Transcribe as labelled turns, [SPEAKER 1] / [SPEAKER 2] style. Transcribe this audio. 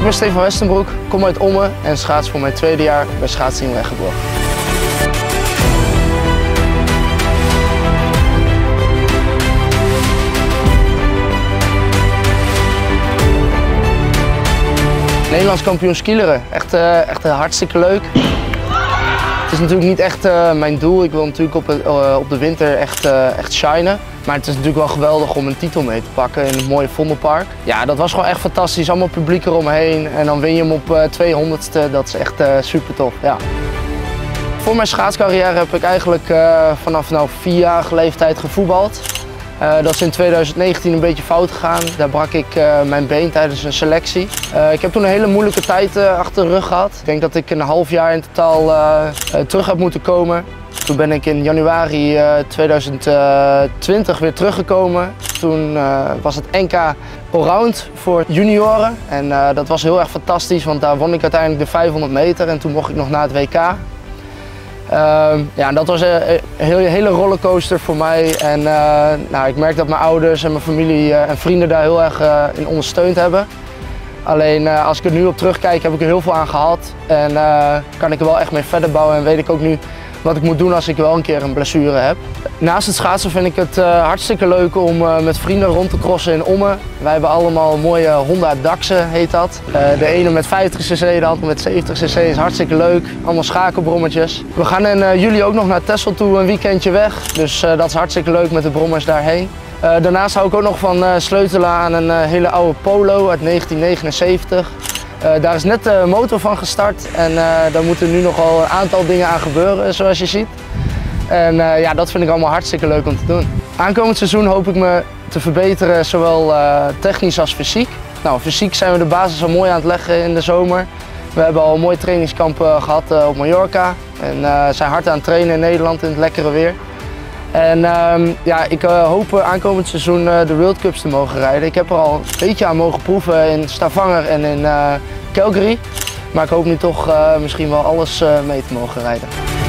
[SPEAKER 1] ben Stefan Westenbroek, kom uit Ommen en schaats voor mijn tweede jaar bij Schaatsteam Reggeborg. Nederlands kampioen skileren, echt hartstikke leuk. Het is natuurlijk niet echt mijn doel. Ik wil natuurlijk op de winter echt shinen. Maar het is natuurlijk wel geweldig om een titel mee te pakken in het mooie Vondelpark. Ja, dat was gewoon echt fantastisch. Allemaal publiek eromheen. En dan win je hem op 200ste. Dat is echt super tof. Ja. Voor mijn schaatscarrière heb ik eigenlijk vanaf 4-jarige leeftijd gevoetbald. Dat is in 2019 een beetje fout gegaan. Daar brak ik mijn been tijdens een selectie. Ik heb toen een hele moeilijke tijd achter de rug gehad. Ik denk dat ik een half jaar in totaal terug heb moeten komen. Toen ben ik in januari 2020 weer teruggekomen. Toen was het NK Allround voor junioren. En dat was heel erg fantastisch, want daar won ik uiteindelijk de 500 meter. En toen mocht ik nog naar het WK. Ja, dat was een hele rollercoaster voor mij. En nou, ik merk dat mijn ouders en mijn familie en vrienden daar heel erg in ondersteund hebben. Alleen als ik er nu op terugkijk, heb ik er heel veel aan gehad. En kan ik er wel echt mee verder bouwen en weet ik ook nu wat ik moet doen als ik wel een keer een blessure heb. Naast het schaatsen vind ik het hartstikke leuk om met vrienden rond te crossen in Ommen. Wij hebben allemaal mooie Honda Daxen, heet dat. De ene met 50cc, de andere met 70cc is hartstikke leuk. Allemaal schakelbrommetjes. We gaan in juli ook nog naar Texel toe een weekendje weg. Dus dat is hartstikke leuk met de brommers daarheen. Daarnaast hou ik ook nog van sleutelen aan een hele oude Polo uit 1979. Daar is net de motor van gestart en daar moeten nu nogal een aantal dingen aan gebeuren, zoals je ziet. En ja, dat vind ik allemaal hartstikke leuk om te doen. Aankomend seizoen hoop ik me te verbeteren, zowel technisch als fysiek. Nou, fysiek zijn we de basis al mooi aan het leggen in de zomer. We hebben al een mooi trainingskamp gehad op Mallorca en zijn hard aan het trainen in Nederland in het lekkere weer. En ja, ik hoop aankomend seizoen de World Cups te mogen rijden. Ik heb er al een beetje aan mogen proeven in Stavanger en in Calgary. Maar ik hoop nu toch misschien wel alles mee te mogen rijden.